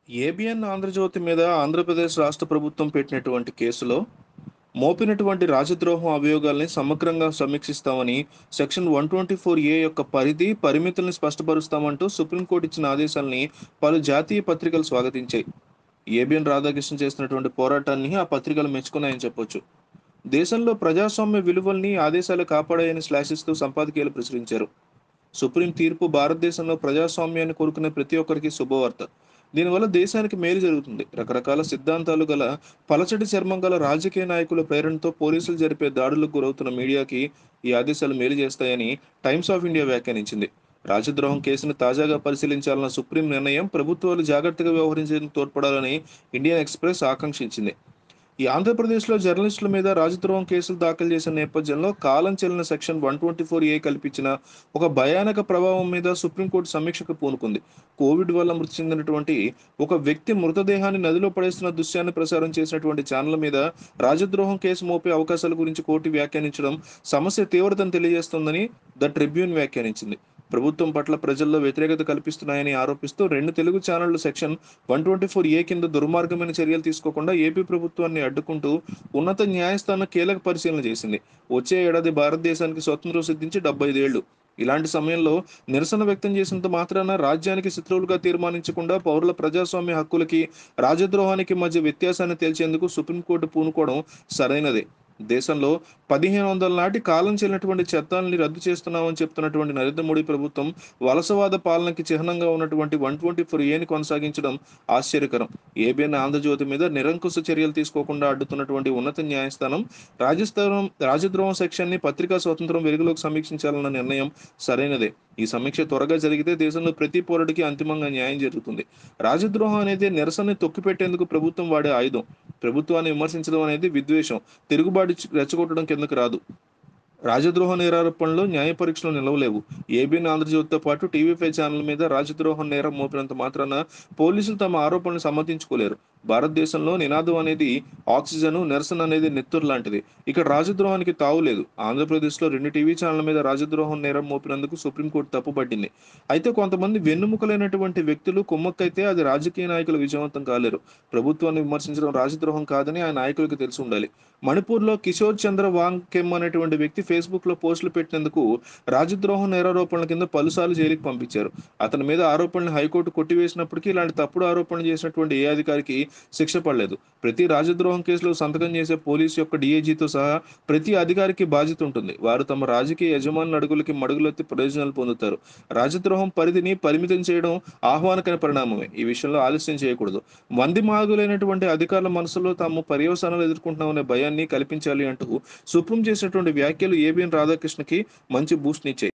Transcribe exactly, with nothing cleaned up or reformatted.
ABN Andhra Jyothi మీద ఆంధ్రప్రదేశ్ రాష్ట్ర ప్రభుత్వం పెట్టినటువంటి కేసులో మోపినటువంటి రాజద్రోహం అభియోగాల్ని సమగ్రంగా సమీక్షిస్తామని section one twenty four A యొక్క పరిధి పరిమితుల్ని స్పష్టపరుస్తామంటూ సుప్రీంకోర్టు ఇచ్చిన ఆదేశాల్ని పలు జాతీయ పత్రికలు స్వాగతించాయి. ఏబిఎన్ రాధాకృష్ణ చేసినటువంటి పోరాటాన్ని ఆ పత్రికలు మెచ్చుకున్నాయని చెప్పొచ్చు. దేశంలో ప్రజాస్వామ్య విలువల్ని ఆదేశాలు కాపాడాయని శ్లాఘిస్తూ సంపాదకీయాలు ప్రచురించారు. సుప్రీం తీర్పు భారతదేశంలో ప్రజాస్వామ్యాన్ని కోరుకునే ప్రతి ఒక్కరికి శుభవార్త. దీనివల్ల దేశానికి మేలు జరుగుతుంది. రకరకాల సిద్ధాంతాలు గల పలచటి చర్మం గల రాజకీయ నాయకుల ప్రేరణతో పోలీసులు జరిపే దాడులకు గురవుతున్న మీడియాకి ఈ ఆదేశాలు మేలు చేస్తాయని టైమ్స్ ఆఫ్ ఇండియా వ్యాఖ్యానించింది. రాజద్రోహం కేసును తాజాగా పరిశీలించాలన్న సుప్రీం నిర్ణయం ప్రభుత్వాలు జాగ్రత్తగా వ్యవహరించేందుకు తోడ్పడాలని ఇండియన్ ఎక్స్‌ప్రెస్ ఆకాంక్షించింది. ఈ ఆంధ్రప్రదేశ్లో జర్నలిస్టుల మీద రాజద్రోహం కేసులు దాఖలు చేసిన నేపథ్యంలో కాలం చెల్లిన section one twenty four A కల్పించిన ఒక భయానక ప్రభావం మీద సుప్రీంకోర్టు సమీక్షకు పూనుకుంది. కోవిడ్ వల్ల మృతి చెందినటువంటి ఒక వ్యక్తి మృతదేహాన్ని నదిలో పడేస్తున్న దృశ్యాన్ని ప్రసారం చేసినటువంటి ఛానళ్ల మీద రాజద్రోహం కేసు మోపే అవకాశాల గురించి కోర్టు వ్యాఖ్యానించడం సమస్య తీవ్రతను తెలియజేస్తోందని ద ట్రిబ్యూన్ వ్యాఖ్యానించింది. ప్రభుత్వం పట్ల ప్రజల్లో వ్యతిరేకత కల్పిస్తున్నాయని ఆరోపిస్తూ రెండు తెలుగు ఛానళ్లు section one twenty four A కింద దుర్మార్గమైన చర్యలు తీసుకోకుండా ఏపీ ప్రభుత్వాన్ని అడ్డుకుంటూ ఉన్నత న్యాయస్థానం కీలక పరిశీలన చేసింది. వచ్చే ఏడాది భారతదేశానికి స్వతంత్రం సిద్ధించి డెబ్బై ఐదేళ్లు. ఇలాంటి సమయంలో నిరసన వ్యక్తం చేసినంత మాత్రాన రాజ్యానికి శత్రువులుగా తీర్మానించకుండా పౌరుల ప్రజాస్వామ్య హక్కులకి రాజద్రోహానికి మధ్య వ్యత్యాసాన్ని తేల్చేందుకు సుప్రీంకోర్టు పూనుకోవడం సరైనదే. దేశంలో పదిహేను వందల నాటి కాలం చెల్లినటువంటి చట్టాలని రద్దు చేస్తున్నామని చెప్తున్నటువంటి నరేంద్ర మోడీ ప్రభుత్వం వలసవాద పాలనకి చిహ్నంగా ఉన్నటువంటి వన్ ట్వంటీ ఫోర్ ఏని కొనసాగించడం ఆశ్చర్యకరం. ఏబిఎన్ ఆంధ్రజ్యోతి మీద నిరంకుశ చర్యలు తీసుకోకుండా అడ్డుతున్నటువంటి ఉన్నత న్యాయస్థానం రాజస్థానం రాజద్రోహం సెక్షన్ ని పత్రికా స్వాతంత్రం వెలుగులోకి సమీక్షించాలన్న నిర్ణయం సరైనదే. ఈ సమీక్ష త్వరగా జరిగితే దేశంలో ప్రతి పౌరుడికి అంతిమంగా న్యాయం జరుగుతుంది. రాజద్రోహం అనేది నిరసనని తొక్కిపెట్టేందుకు ప్రభుత్వం వాడే ఆయుధం. ప్రభుత్వాన్ని విమర్శించడం అనేది విద్వేషం, తిరుగుబాటు రెచ్చగొట్టడం కిందకు రాదు. రాజద్రోహ నేరారోపణలు న్యాయ పరీక్షలు నిలవలేవు. ఏబిఎన్ ఆంధ్రజ్యోతితో పాటు టీవీ ఫైవ్ ఛానల్ మీద రాజద్రోహం నేరం మోపినంత మాత్రాన పోలీసులు తమ ఆరోపణలు సమర్థించుకోలేరు. భారతదేశంలో నినాదం అనేది ఆక్సిజన్, నిరసన అనేది నెత్తురు లాంటిది. ఇక్కడ రాజద్రోహానికి తావులేదు. ఆంధ్రప్రదేశ్లో రెండు టీవీ ఛానళ్ల మీద రాజద్రోహం నేరం మోపినందుకు సుప్రీంకోర్టు తప్పుపట్టింది. అయితే కొంతమంది వెన్నుముకలైనటువంటి వ్యక్తులు కుమ్మక్కైతే అది రాజకీయ నాయకులు విజయవంతం కాలేరు. ప్రభుత్వాన్ని విమర్శించడం రాజద్రోహం కాదని ఆ నాయకులకు తెలిసి ఉండాలి. మణిపూర్లో కిషోర్ చంద్ర వాంగ్కెమ్ అనేటువంటి వ్యక్తి ఫేస్బుక్ లో పోస్టులు పెట్టినందుకు రాజద్రోహం నేరారోపణల కింద పలుసార్లు జైలుకి పంపించారు. అతని మీద ఆరోపణలు హైకోర్టు కొట్టివేసినప్పటికీ ఇలాంటి తప్పుడు ఆరోపణలు చేసినటువంటి ఏ అధికారికి శిక్ష పడలేదు. ప్రతి రాజద్రోహం కేసులో సంతకం చేసే పోలీసు యొక్క డిఐజీతో సహా ప్రతి అధికారికి బాధ్యత ఉంటుంది. వారు తమ రాజకీయ యజమానుల అడుగులకి మడుగులెత్తి ప్రయోజనాలు పొందుతారు. రాజద్రోహం పరిధిని పరిమితం చేయడం ఆహ్వానకర పరిణామమే. ఈ విషయంలో ఆలస్యం చేయకూడదు. మంది మాగులైనటువంటి అధికారుల మనసులో తాము పర్యవసానాలు ఎదుర్కొంటున్నామనే భయాన్ని కల్పించాలి అంటూ సుప్రీం చేసినటువంటి వ్యాఖ్యలు ఏబిఎన్ రాధాకృష్ణకి మంచి బూస్ట్ నిచ్చాయి.